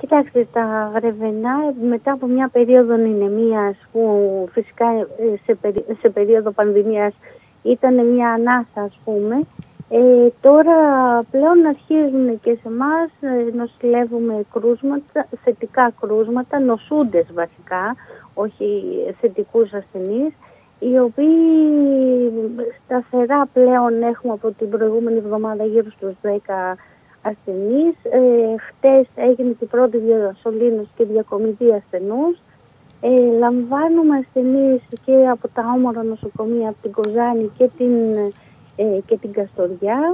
Κοιτάξτε, στα Γρεβενά μετά από μια περίοδο νηνεμίας που φυσικά σε περίοδο πανδημίας ήταν μια ανάσα, ας πούμε, τώρα πλέον αρχίζουν και σε εμάς νοσηλεύουμε κρούσματα, θετικά κρούσματα, νοσούντες βασικά, όχι θετικούς ασθενείς, οι οποίοι σταθερά πλέον έχουμε από την προηγούμενη εβδομάδα γύρω στους 10 ασθενείς. Χτες έγινε και η πρώτη διασωλήνωση και διακομιδή ασθενούς. Λαμβάνουμε ασθενείς και από τα όμορα νοσοκομεία, από την Κοζάνη και την Καστοριά.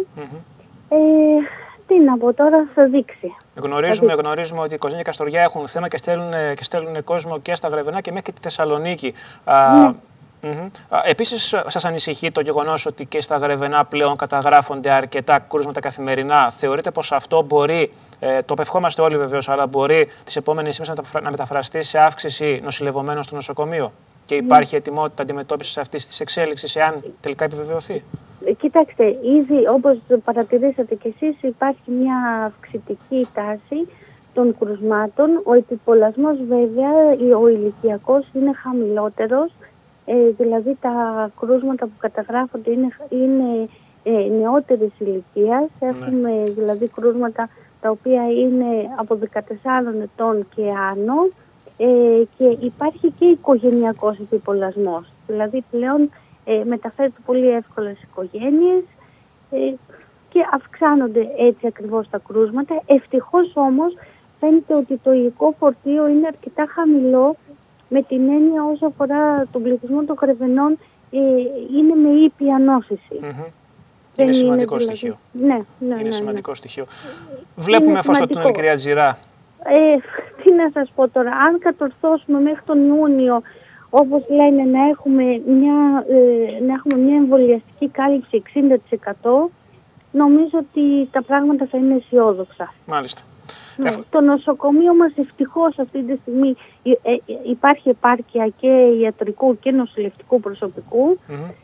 Τι να πω τώρα, θα δείξει. Γνωρίζουμε ότι η Κοζάνη και η Καστοριά έχουν θέμα και στέλνουν κόσμο και στα Γρεβενά και μέχρι και τη Θεσσαλονίκη. Ναι. Επίσης, σας ανησυχεί το γεγονός ότι και στα Γρεβενά πλέον καταγράφονται αρκετά κρούσματα καθημερινά? Θεωρείτε πως αυτό μπορεί, το απευχόμαστε όλοι βεβαίως, αλλά μπορεί τις επόμενες ημέρες να μεταφραστεί σε αύξηση νοσηλευομένων στο νοσοκομείο? Και υπάρχει ετοιμότητα αντιμετώπισης αυτής της εξέλιξης, εάν τελικά επιβεβαιωθεί? Κοιτάξτε, ήδη όπως παρατηρήσατε κι εσείς, υπάρχει μια αυξητική τάση των κρουσμάτων. Ο επιπολασμός βέβαια, ο ηλικιακός, είναι χαμηλότερος. Δηλαδή τα κρούσματα που καταγράφονται είναι νεότερης ηλικίας. Έχουμε δηλαδή κρούσματα τα οποία είναι από 14 ετών και άνω, και υπάρχει και οικογενειακός επιπολασμός. Δηλαδή πλέον μεταφέρεται πολύ εύκολα στις οικογένειες και αυξάνονται έτσι ακριβώς τα κρούσματα. Ευτυχώς όμως φαίνεται ότι το υλικό φορτίο είναι αρκετά χαμηλό, με την έννοια όσο αφορά τον πληθυσμό των Γρεβενών είναι με ήπια νόσηση. Είναι σημαντικό στοιχείο. Ναι. Είναι σημαντικό στοιχείο. Βλέπουμε φως στο τούνελ, κυρία Τζιρά. Τι να σας πω τώρα, αν κατορθώσουμε μέχρι τον Ιούνιο, όπως λένε, να έχουμε μια εμβολιαστική κάλυψη 60%, νομίζω ότι τα πράγματα θα είναι αισιόδοξα. Μάλιστα. Το νοσοκομείο μας ευτυχώς αυτή τη στιγμή υπάρχει επάρκεια και ιατρικού και νοσηλευτικού προσωπικού.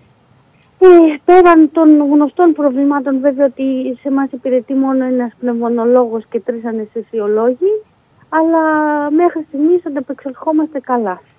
Πέραν των γνωστών προβλημάτων, βέβαια, ότι σε εμάς υπηρετεί μόνο ένας πνευμονολόγος και 3 αναισθησιολόγοι, αλλά μέχρι στιγμής ανταπεξελχόμαστε καλά.